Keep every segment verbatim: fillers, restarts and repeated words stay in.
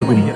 వినియ.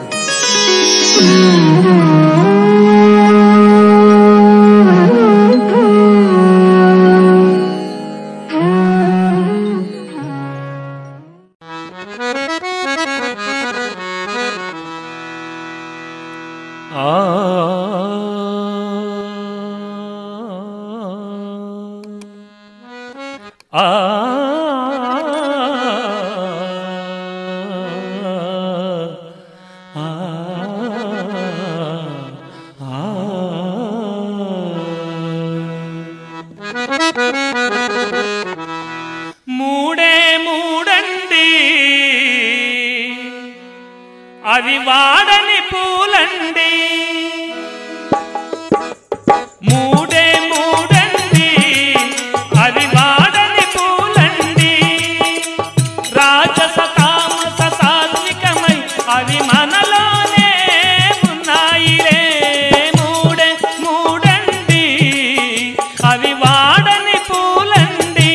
మూడే మూడండి అవి వాడని పూలండి, మూడే మూడండి అవి వాడని పూలండి, రాజస తామస సాత్వికమై అవి మనలోనే ఉన్నాయిలే. మూడే మూడండి అవి వాడని పూలండి.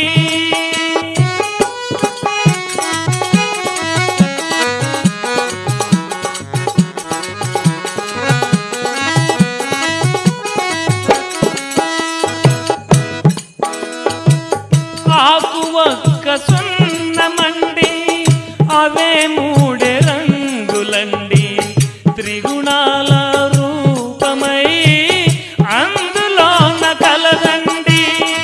ఆకు ఒక్క సున్నమండి అవే మూడే రంగులండి, త్రిగుణాల రూపమై అందులోన కలదండి.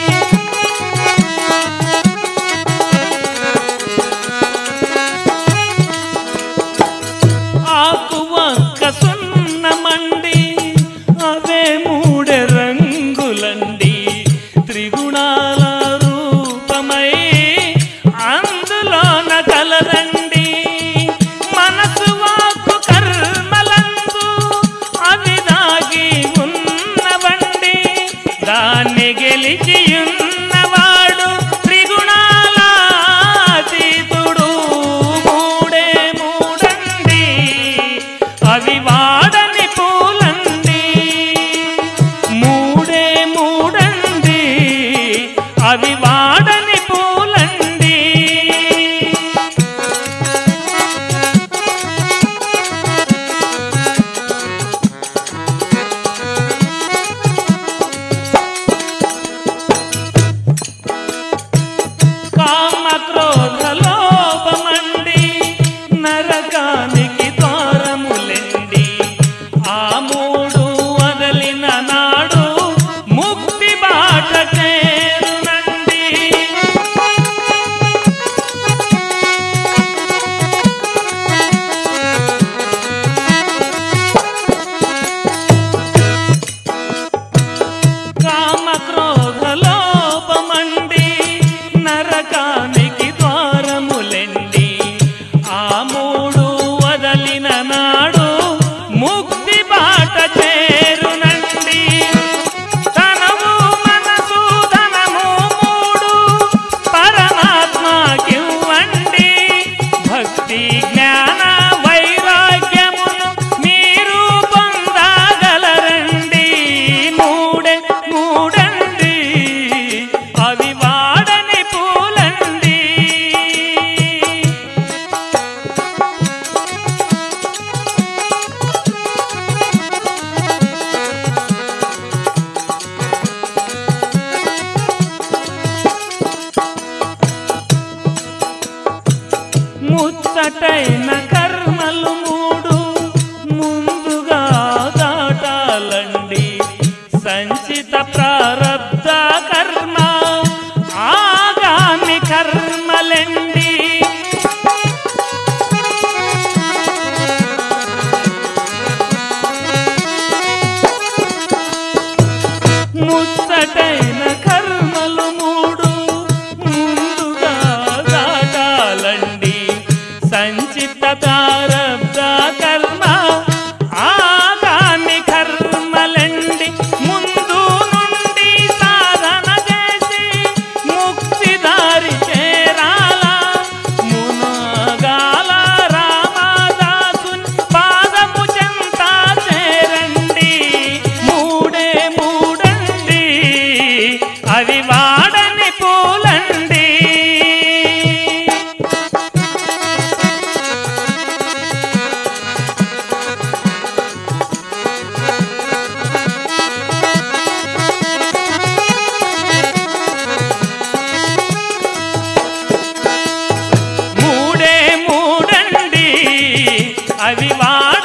ఆకు ఒక్క సున్నమండి అవే మూడే రంగులండి, త్రిగుణాల రూపమై అందులోన కలదండి. మనసు వాక్కు కర్మలందు అవి దాగి ఉన్నవండి, దాన్ని గెలిచి ఉన్నవాడు త్రిగుణాల అతీతుడు. మూడే మూడండి అవి వాడని పూలండి, మూడే మూడండి అవి వాడని పూలండి. అవి వాడ